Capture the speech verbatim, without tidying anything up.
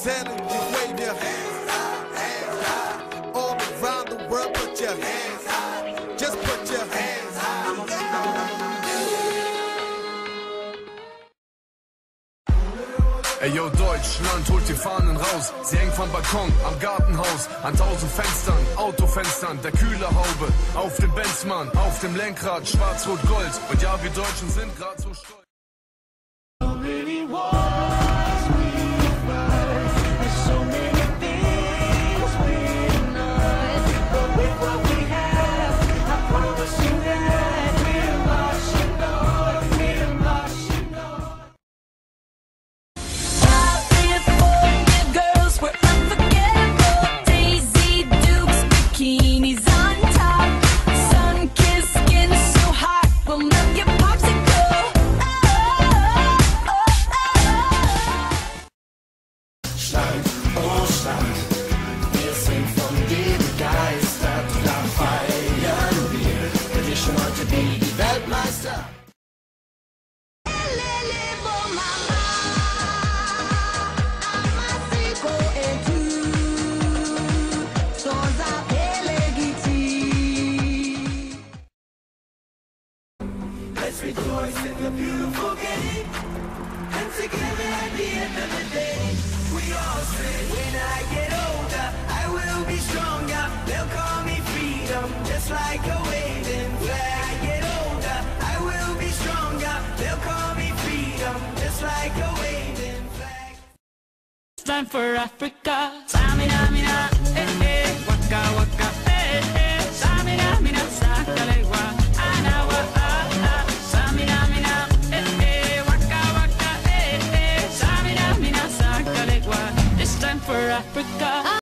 telling you, wave your hands high, hands high. All around the world, put your hands high. Just put your hands high. Ey yo Deutschland, holt die Fahnen raus. Sie hängt vom Balkon, am Gartenhaus, an tausend Fenstern, Autofenstern, der Kühlerhaube, auf dem Benzmann, auf dem Lenkrad, schwarz-rot-gold. Und ja, wir Deutschen sind grad so stolz. Let's rejoice in the beautiful game, and together at the end of the day, we all say, when I get older, I will be stronger. They'll call me freedom, just like a waving flag. I get older, I will be stronger. They'll call me freedom, just like a waving flag. It's time for Africa. Samina, mina, eh, eh, waka, waka, eh, eh. Samina, mina, sakalewa, anawa, ah, ah. Samina, mina, eh, eh, waka, waka, eh, eh. Samina, mina, sakalewa. It's time for Africa.